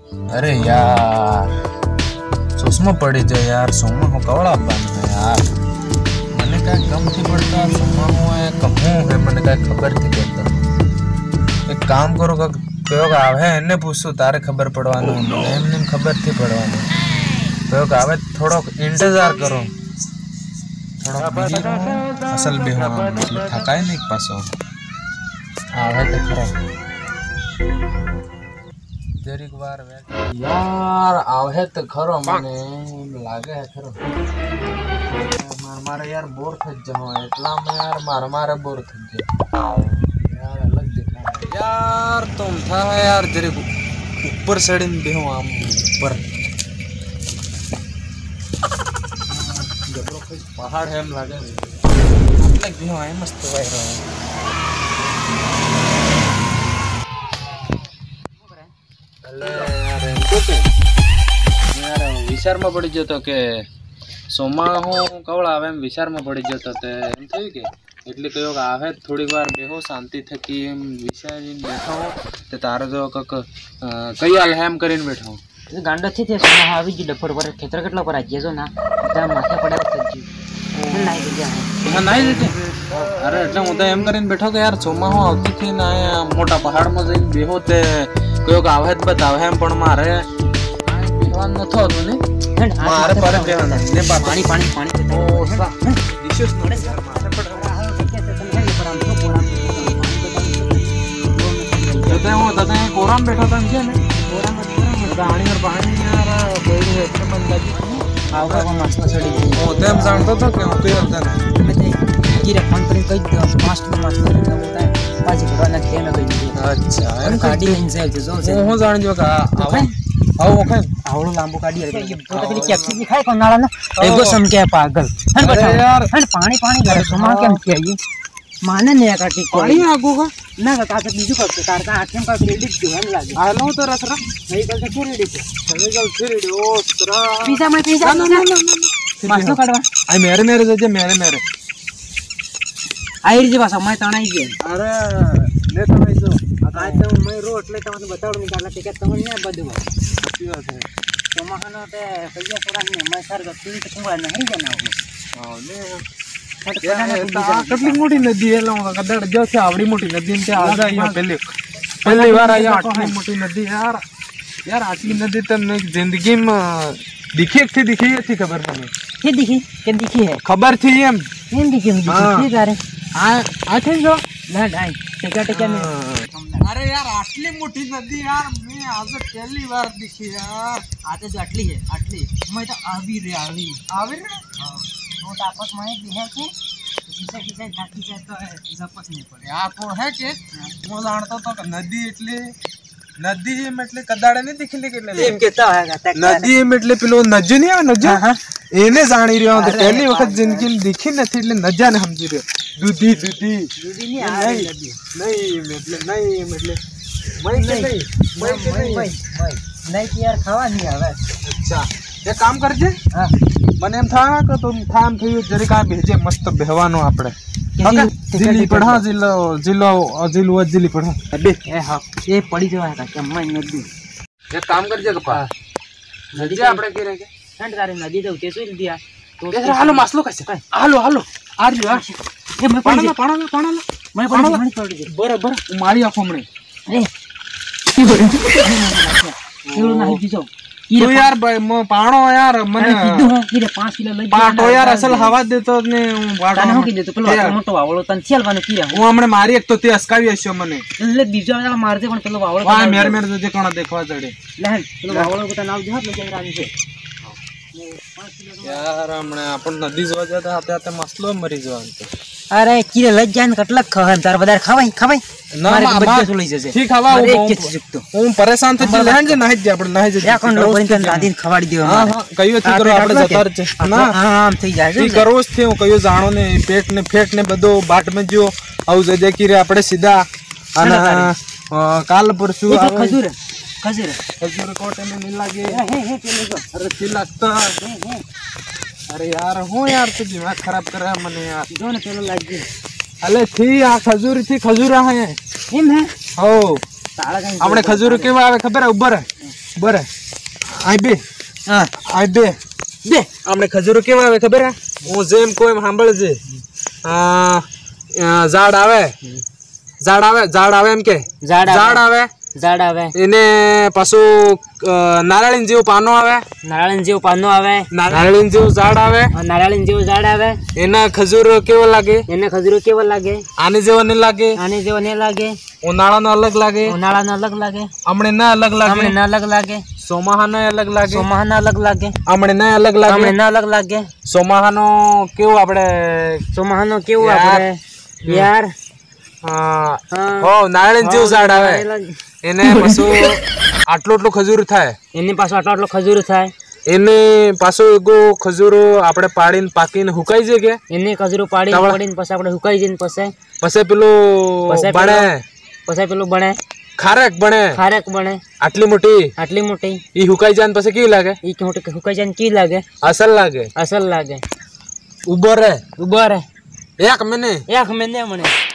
अरे यार चश्मा पड़ी जाए यार सोमा हो कवड़ा बन है यार मैंने क्या कम थी पड़ता सोमा हो है कहूँ है मैंने क्या खबर थी पड़ता एक काम करो का प्रयोग आवे इन्हें पूछो तारे खबर पड़वानो मैंने इन्हें खबर थी पड़वानो प्रयोग आवे थोड़ा इंतजार करो थोड़ा असल भी हुआ मतलब थका ही नहीं पासो आवे तो खरा जरीक बार यार आवे तो खरो मने लागे है खरो मारे यार बोर थ जाओ इतना मैं यार मारे बोर थ जाओ यार अलग दिखा यार तुम था यार जरीक ऊपर सड़न भी हो आम ऊपर जबरो कोई पहाड़ है हम लागे अलग भी हो है मस्त वाई रहा यार विचार में पड़ी जतो के सोमा हूँ कवड़ा आवे विचार में पड़ी जतो ते एम थई के એટલે કયો આવે થોડીક વાર બેહો શાંતિ થકી એમ વિચારીને બેઠો તે તારે જો કક કઈ હાલ હેમ કરીને બેઠો ગાંડો છે તે સોમા આવી ગઈ ડફર પર ખેતર કેટલો પર આજે જો ના તા માથે પડ્યા સજી નાઈ જગ્યા હા નાઈ જગ્યા અરે એટલે હું તો એમ કરીને બેઠો કે યાર સોમા હું આવતી થી ના મોટા પહાડ માં જઈને બેહો તે કયો આવે જ બતાવે એમ પણ મારે બેહવાનું નતો હતું ને મારે પર બેહવાનું ને પાણી પાણી પાણી ઓ ડિશિસ નડે માથે પડે तते कोराम बैठा था क्या ने कोराम पानी और पानी यार कोई है तो बंदा जी आवा को मस्त छड़ी होते हम जानता था कि होते होता है की रे फोन पर कोई फास्ट में मस्त होता है पाजी बड़ा खेल में कोई अच्छा हम गाड़ी में से जो हो जान जो का आवा आओ ओके आवड़ो लांबो गाड़ी है तो तकली कैप्सी दिखाए को नाला ना एगो सम के पागल हन बता यार हन पानी पानी घर समा के हम चाहिए माने ने काटी पानी आगो का ना का तो बीजू का कार का आठम का क्रेडिट जो है लागे आलो तो रसरा नहीं कल से क्रेडिट ओ तरा पिज्जा में पिज्जा मासो काटवा आई मेरे जे मेरे आई जे बस मैं ताना ही अरे ले तो भाई जो आज तो मैं रो એટલે તમને બતાવડ નિકાળલા કે તમને ને બધું શું છે તો મહાનો તે કૈયા પુરા ને मैं सर का तीन कुंगळा नहीं जाना हो ले કેટલી મોટી નદી એટલે કદાચ જો છે આવડી મોટી નદી ને આજા અહીંયા પહેલી વાર આયા આટલી મોટી નદી यार આટલી નદી તમને जिंदगी में दिखी थी खबर पड़ी के दिखी है खबर थी एम नहीं दिखी मुझे अरे आ थे जो ना ढाई टेका में अरे यार आटली मोटी नदी यार मैं आज पहली बार दिखी यार आज जो आटली है आटली मैं तो आवी रे आवी रे हां वो आपस में भी है कि किसे घाटी से तो जपस नहीं पड़े आप है के वो जानता तो नदी એટલે नदी એટલે કદાડે नहीं दिखले के एम केता है नदी એટલે પેલો નજ नहीं आ नज એને જાણી રહ્યો તો પહેલી વખત જિંદગી में दिखी નથી એટલે નજા ને સમજી રહ્યો दूधी नहीं आ नदी नहीं એટલે नहीं कि यार खावा नहीं आवे अच्छा ये काम करजे हां મને એમ થા કે તું થામ થયું જરી કા ભેજે મસ્ત બેહવાનો આપણે ઓકે જીલી પઢા જીલો પઢા અબે એ હા એ પડી જવા હતા કે મન નદી એક કામ કરજે કપા નદી આપણે કે રે કે ઠંડ તારે નદી તો ઉતે સુઈ દિયા તો હાલો માસલો કશે હાલો આ રહ્યો એ મે પાણા મે પાણી છોડી દે બરાબર મારી આખો મણે અરે की बोल चलो नहीं पीछो तो यार पाणो यार मने कीधु है कि रे 5 किलो लई पाटो यार असल हवा देतो ने वाडो न की देतो पेलो मोटो वावळो तन छेल बाने की रे હું હમણે મારી એક તો તે અસકાવી હસ્યો મને એટલે બીજો વાળા મારજે પણ પેલો વાવળો વાહ મેર જે કોણ દેખવા ચડે લે પેલો વાવળો को नाम जो हाथ लगे रानी से यार हमने अपन नदी જોવા જતા હતા મસલો મરી જવાનું अरे कीरे लज जान कटलक खहन तार बदार खावाई ना बच्चे सुलई जसे ठीक खावा હું परेशान थे लेहन जे नाही जे आपण नाही जे या कोन लोग पण दादी खवाडी देव हां कयो થી કરો આપણે જતાર છે ના हां થઈ જાય ઠીક કરવો જ થયો કયો જાણો ને પેટ ને ફેટ ને બધો बाट में जो આવ જે कीरे આપણે સીધા અને કાલ પરસુ ખજૂર कोटे में नहीं लागे हे चले गो अरे चिल्लाता अरे यार हो यार तू दिमाग खराब कर रहा है मने यार जो ने चलो लाग गई अले थी आ खजूर है हिम है हो ताळा कहीं हमने खजूर के आवे खबर है ऊपर બરે આઈ બે હા આઈ બે બે આપણે ખજૂરો કેવા આવે ખબર હે હું જેમ કોઈ સાંભળજે ઝાડ આવે એમ કે ઝાડ આવે એને પાછું નારાયણ જેવું પાનો આવે નારાયણ જેવું ઝાડ આવે એના ખજૂર કેવો લાગે આને જેવો નહીં લાગે ઉનાળાનો અલગ લાગે હમણે ના અલગ લાગે સોમાહાનો અલગ લાગે હમણે ના અલગ લાગે સોમાહાનો કેવું આપણે યાર નારાયણ જેવું ઝાડ આવે એને પાછું આટલું ખજૂર થાય એની પાછું આટલો ખજૂર થાય એને પાછું એગો ખજૂરો આપણે પાડીને પાકીને હુકાઈ જાય કે એને ખજૂરો પાડીને પછી આપણે હુકાઈ જઈને પછી પેલું બને ખારેક બને આટલી મોટી ઈ હુકાઈ જાય પછી કેવી લાગે હુકાઈ જાય કી લાગે અસલ લાગે લાગે ઉભો રે 1 મહિને મને